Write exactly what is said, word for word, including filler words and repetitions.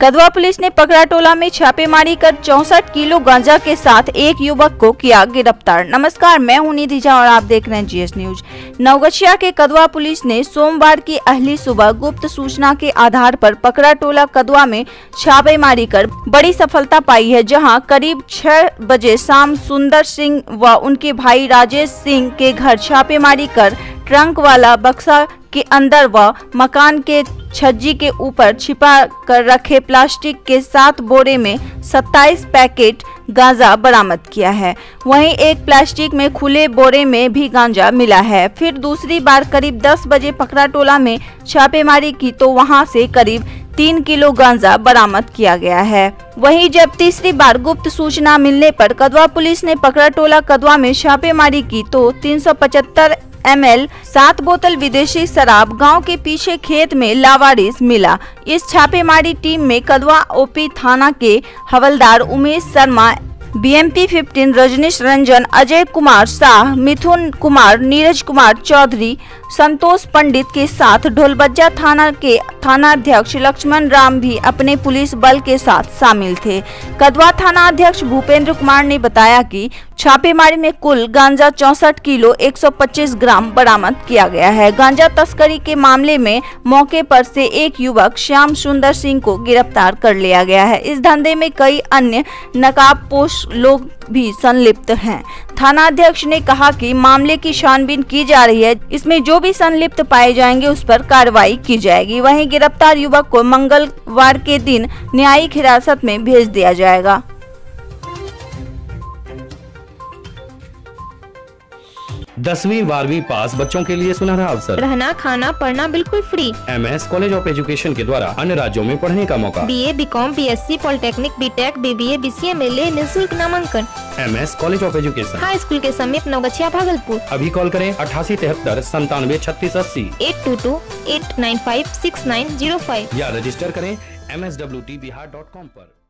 Kadwa police ने पकड़ा टोला में छापेमारी कर चौसठ किलो गांजा के साथ एक युवक को किया गिरफ्तार। नमस्कार, मैं हूं निधि झा और आप देख रहे हैं जीएस न्यूज। नवगछिया के कदवा पुलिस ने सोमवार की अहली सुबह गुप्त सूचना के आधार पर पकड़ा टोला कदवा में छापेमारी कर बड़ी सफलता पाई है, जहां करीब छह बजे शाम सुंदर सिंह व उनके भाई राजेश सिंह के घर छापेमारी कर ट्रंक वाला बक्सा के अंदर व मकान के छज्जी के ऊपर छिपा कर रखे प्लास्टिक के सात बोरे में सत्ताईस पैकेट गांजा बरामद किया है। वहीं एक प्लास्टिक में खुले बोरे में भी गांजा मिला है। फिर दूसरी बार करीब दस बजे पकड़ा टोला में छापेमारी की तो वहां से करीब तीन किलो गांजा बरामद किया गया है। वहीं जब तीसरी बार गुप्त सूचना मिलने पर कदवा पुलिस ने पकड़ा टोला कदवा में छापेमारी की तो तीन सौ पचहत्तर एम एल सात बोतल विदेशी शराब गांव के पीछे खेत में लावारिस मिला। इस छापेमारी टीम में कदवा ओपी थाना के हवलदार Umesh Sharma, B M P पंद्रह रजनीश रंजन, अजय कुमार शाह, मिथुन कुमार, नीरज कुमार चौधरी, संतोष पंडित के साथ ढोलबज्जा थाना के थानाध्यक्ष लक्ष्मण राम भी अपने पुलिस बल के साथ शामिल थे। कदवा थाना अध्यक्ष भूपेंद्र कुमार ने बताया कि छापेमारी में कुल गांजा चौसठ किलो एक सौ पच्चीस ग्राम बरामद किया गया है। गांजा तस्करी के मामले में मौके पर से एक युवक श्याम सुंदर सिंह को गिरफ्तार कर लिया गया है। इस धंधे में कई अन्य नकाबपोश लोग भी संलिप्त हैं। थाना अध्यक्ष ने कहा कि मामले की छानबीन की जा रही है, इसमें जो भी संलिप्त पाए जाएंगे उस पर कार्रवाई की जाएगी। वहीं गिरफ्तार युवक को मंगलवार के दिन न्यायिक हिरासत में भेज दिया जाएगा। दसवीं बारहवीं पास बच्चों के लिए सुनहरा अवसर। रहना खाना पढ़ना बिल्कुल free. M S college of education के द्वारा अन्य राज्यों में पढ़ने का मौका। B A, B com, B S C, polytechnic, B tech, B B A, B C A में ले निःशुल्क नामांकन। M S college of education high school के समीप नवगछिया भागलपुर। अभी कॉल करें अठासी तिहत्तर संतानवे छत्तीस अस्सी eight two two eight nine five six nine zero five या रजिस्टर करें M S W T Bihar dot com पर।